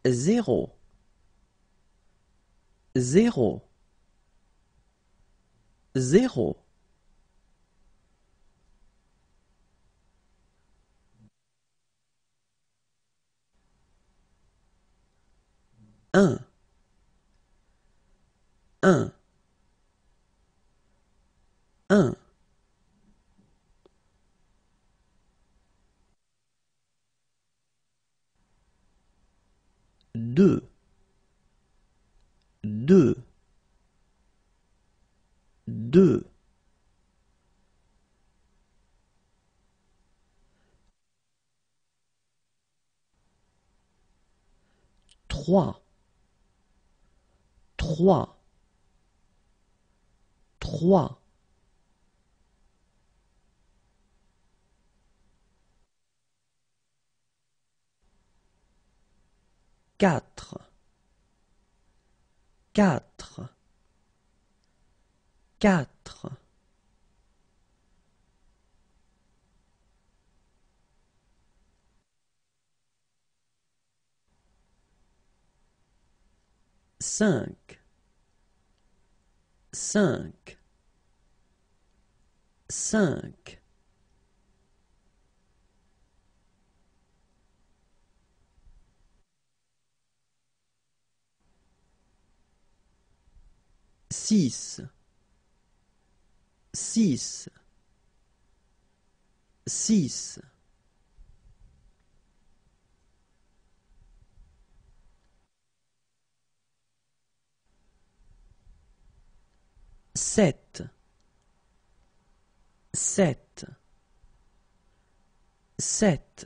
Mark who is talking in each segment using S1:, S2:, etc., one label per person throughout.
S1: zéro, zéro, zéro. Un, un, un. Deux, deux, deux. Trois, trois, trois. Quatre, quatre, quatre. Cinq, cinq, cinq. Six, six, six. Sept, sept, sept.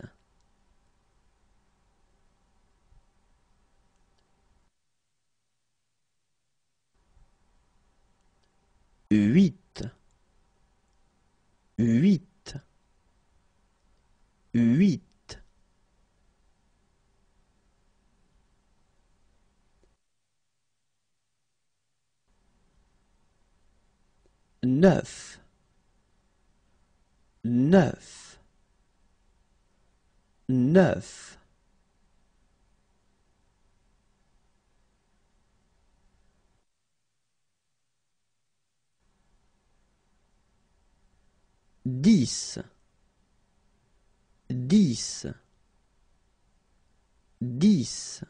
S1: Huit, huit, huit. Neuf, neuf, neuf. 10, 10, 10.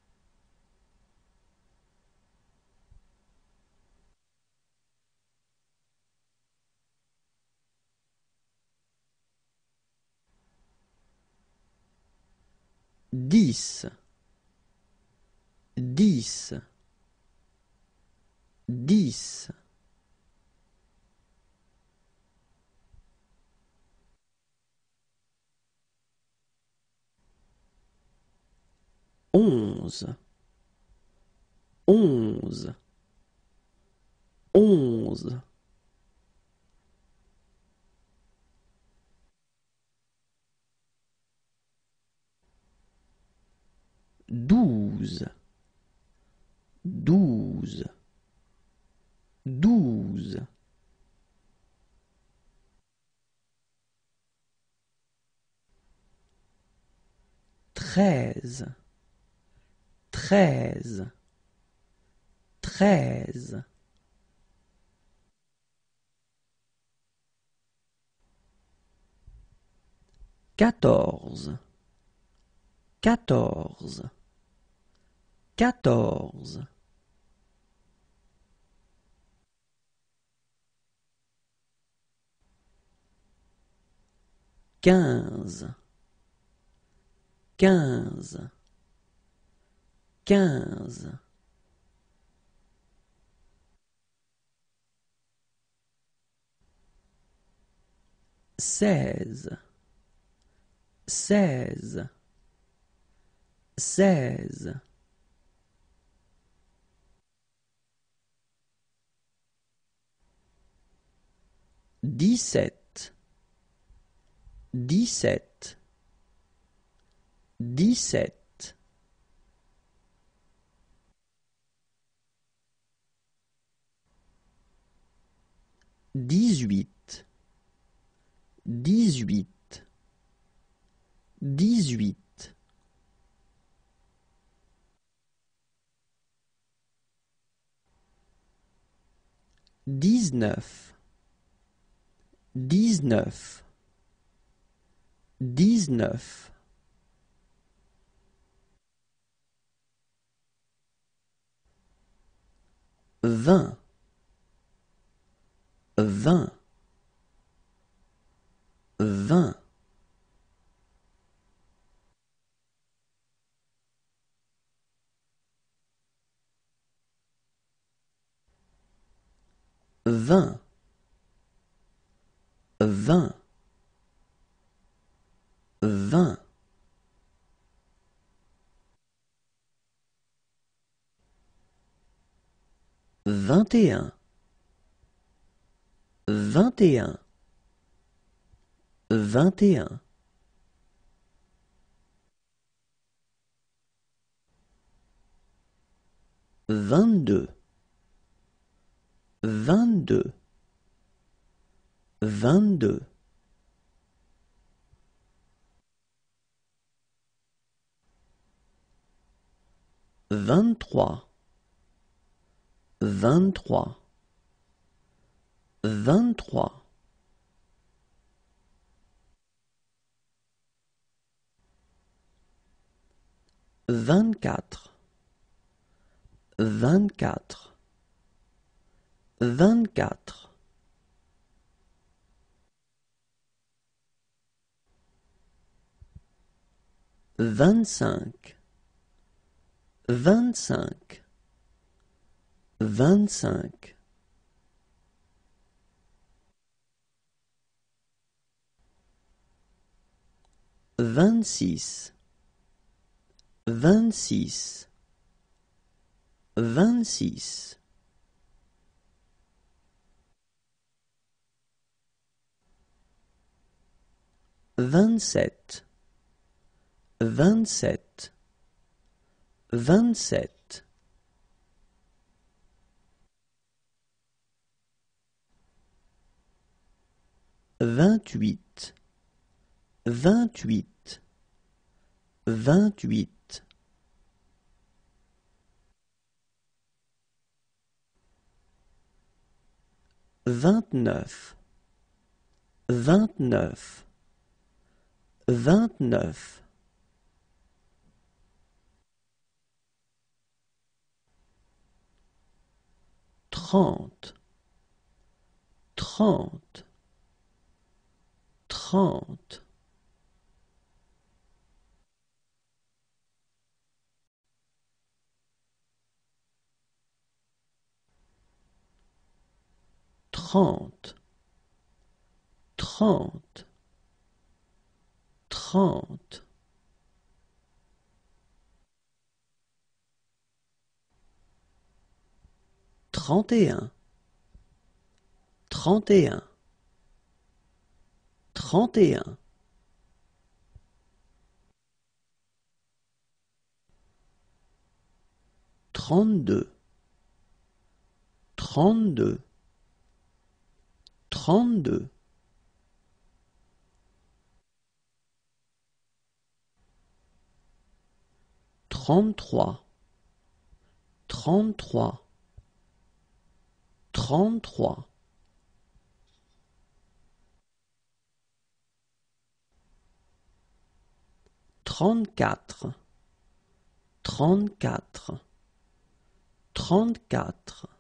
S1: 10, 10, 10. 11, 11, 11. 12, 12, 12. 13, 13, 13. 14, 14, 14. 15, 15, 15. 16, 16, 16. 17, 17, 17. 18, 18, 18. 19, 19, 19, 20, 20, 20, 20, 20, 20, 21, 21, 21, 22, 22, 22, 23, 23, 23, 24, 24, 24, 25, 25, 25, 26, 26, 26, 27, 27, 27, 28, 28, 28, 29, 29, 29, 30, 30, 30, 30, 30, 30, 31, 31, 31, 32, 32, 32, 33, 33, 33, 34, 34, 34,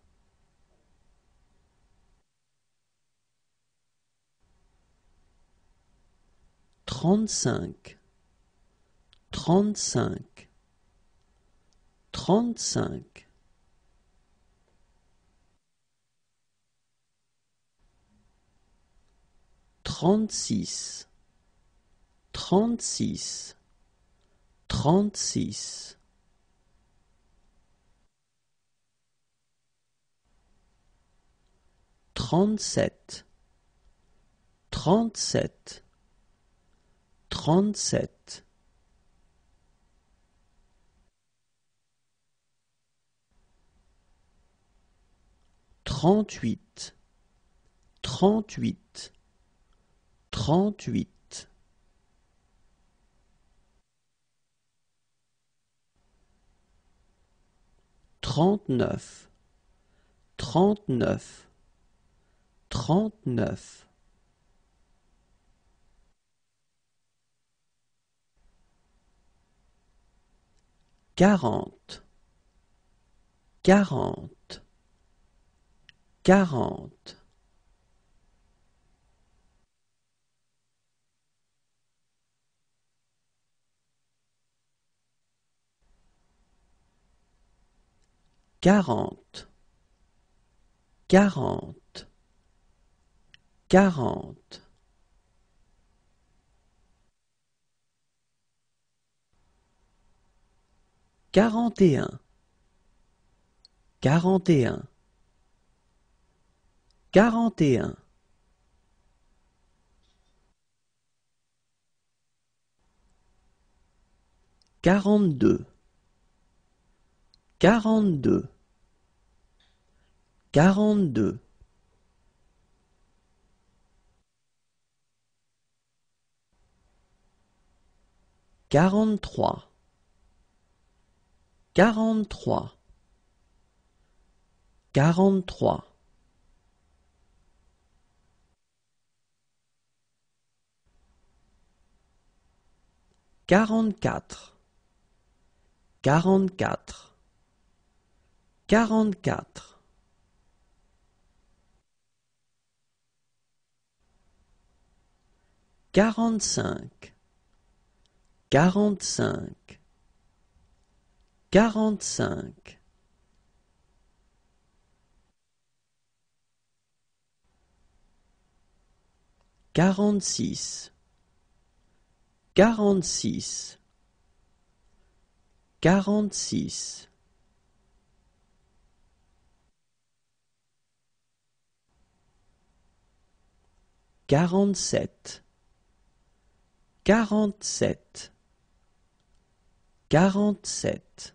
S1: 35, 35, 35, 36, 36, 36, 37, 37, 37, 38, 38, 38, 39, 39, 39, 40, 40, 40, 40, 40, 40, 41, 41, 41, 42, 42, 42, 43, 43, 43, 44, 44, 44, 45, 45, 45, 46, 46, 46, 47, 47, 47,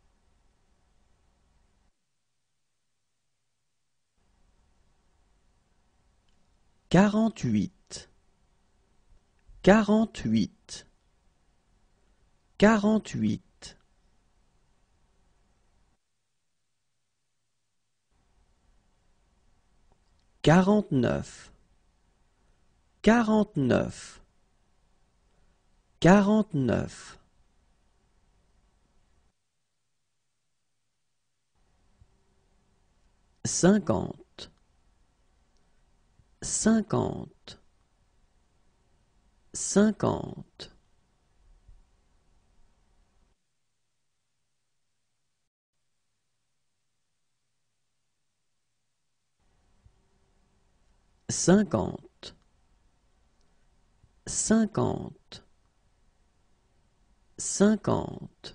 S1: 48, 48, 48, 49, 49, 49, 50, 50, 50, 50, 50, 50,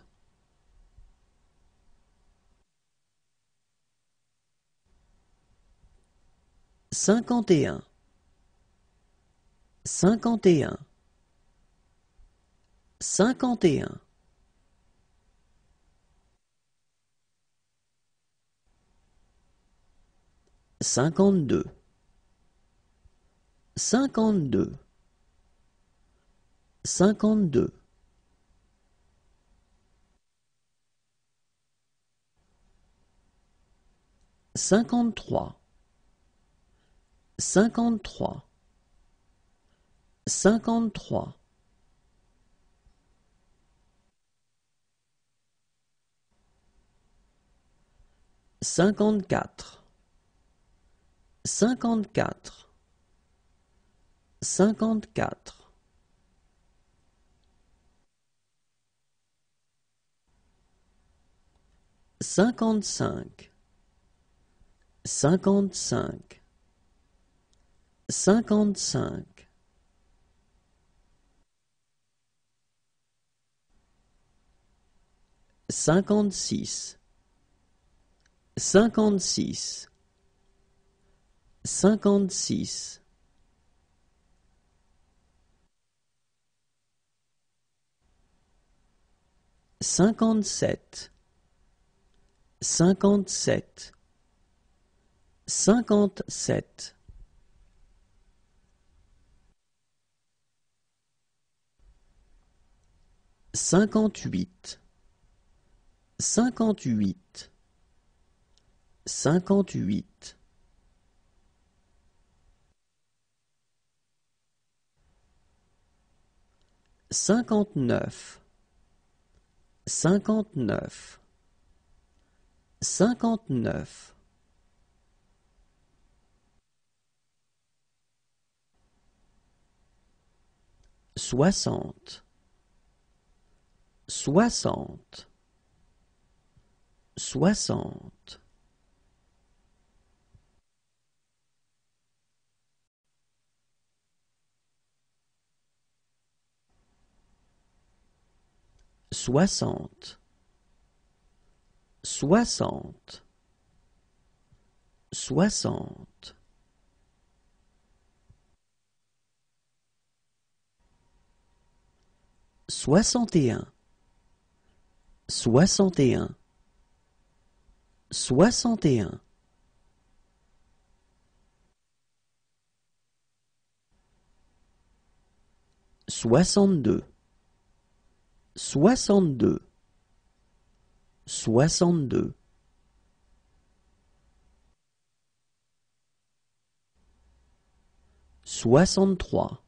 S1: 51, 51, 51, 52, 52, 52, 53, 53, 53, 54, 54, 54, 55, 55, 55, 56, 56, 56, 57, 57, 57, 58, 58, 58, 59, 59, 59. 60, 60, 60. 60, 60, 60. 61, 61, 61. 62, 62, 62. 63,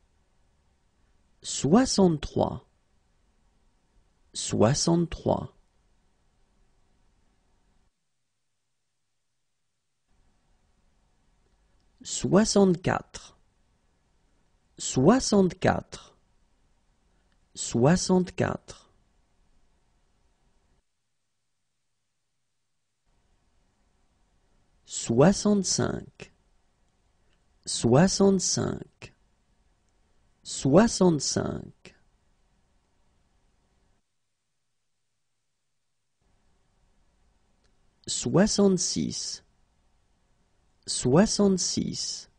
S1: 63, 63. 64, 64, 64. 65, 65, 65. 66, 66,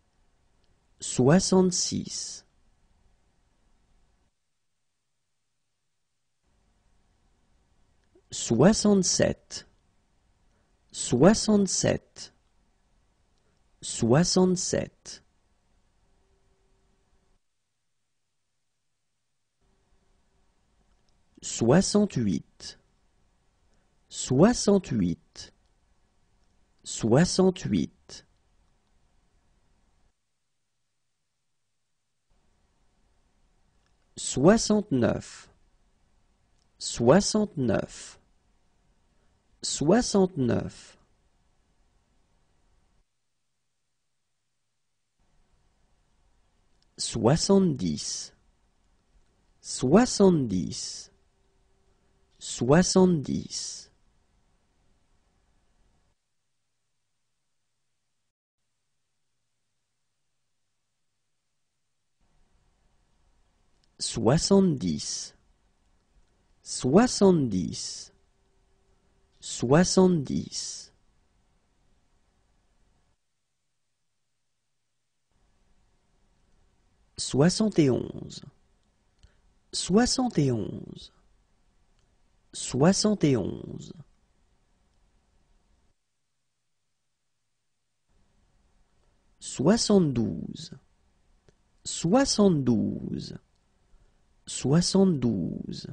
S1: 66. 67, 67, 67. 68, 68, 68. 69, 69, 69. 70, 70, 70. 70, 70, 70. 71, 71, 71. 72, 72, 72.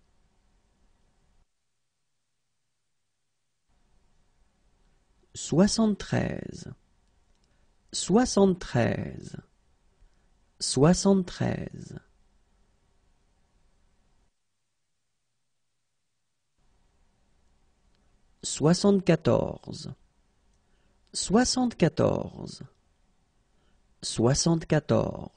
S1: 73, 73, 73. 74, 74, 74.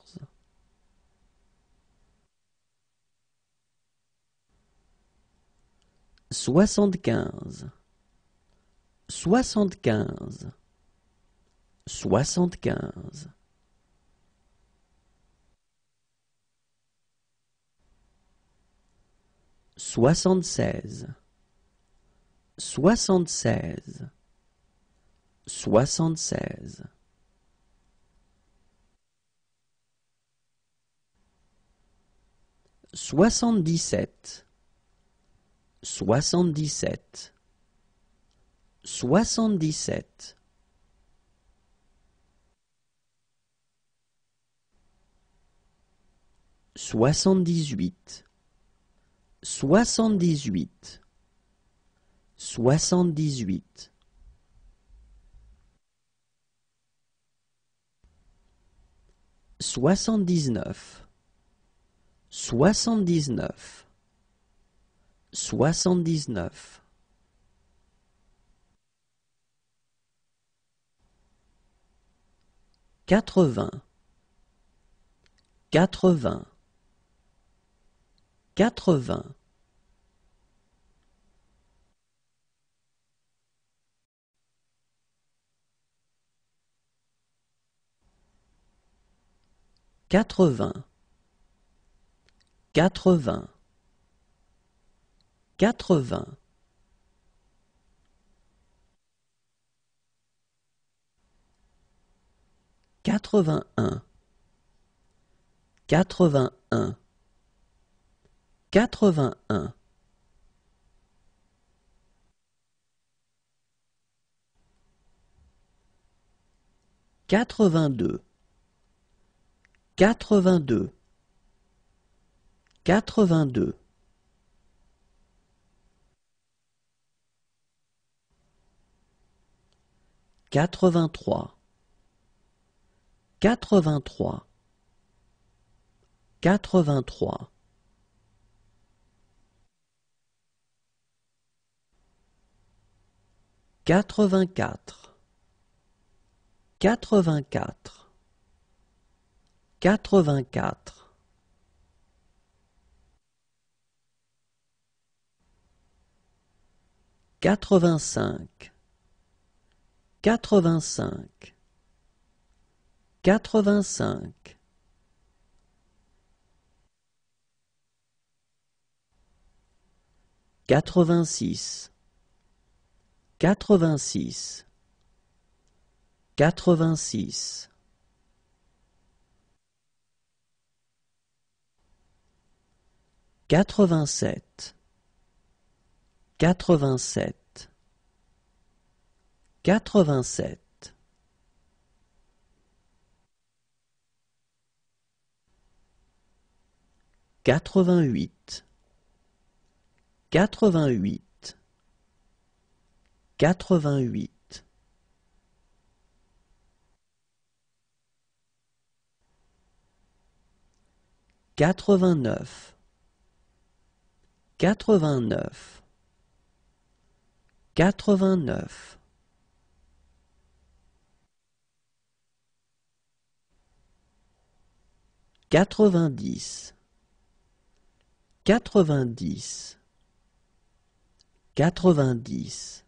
S1: 75, 75, 75. 76, 76, 76. 77, 77, 77. 78, 78, 78. 79, 79, 79, 80, 80, 80, 80, 80, 80, 81, 81, 81, 82, 82, 82, 83, 83, 83, 84, 84, 84, 85, 85, 85, 86, 86, 86, 87, 87, 87, 88, 88, 88, 89, 89, 89, 90, 90, 90,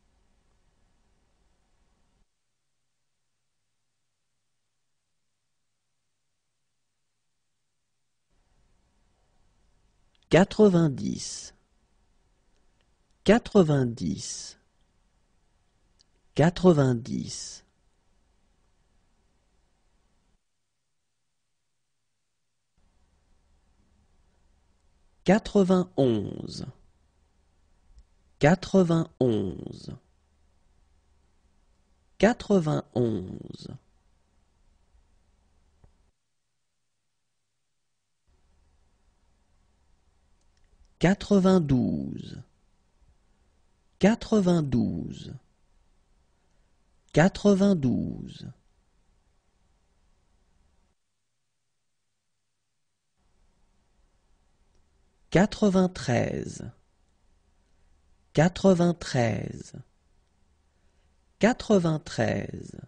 S1: 90, 90, 90, 91, 91, 91, 92, 92, 92, 93, 93, 93,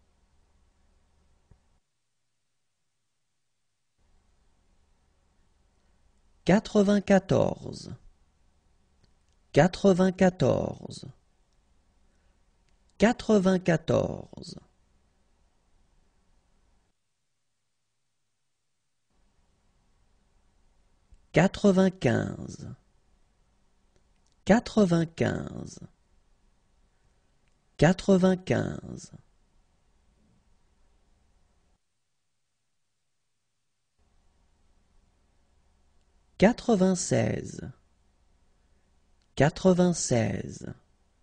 S1: 94, 94, 94, 95, 95, 95, 96, 96,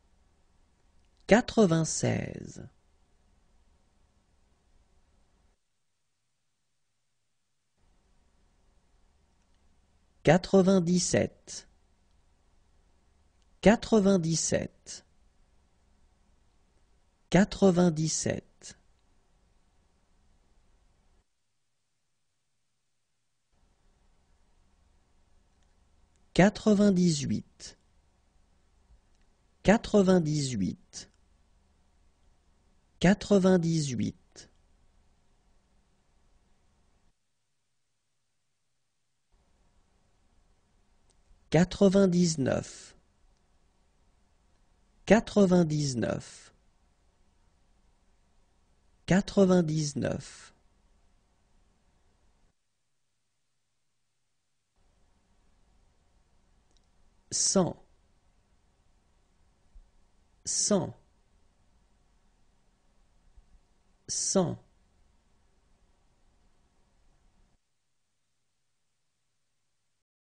S1: 96, 97, 97, 97, 98, 98, 98, 98, 99, 99, 99, 100, 100, 100,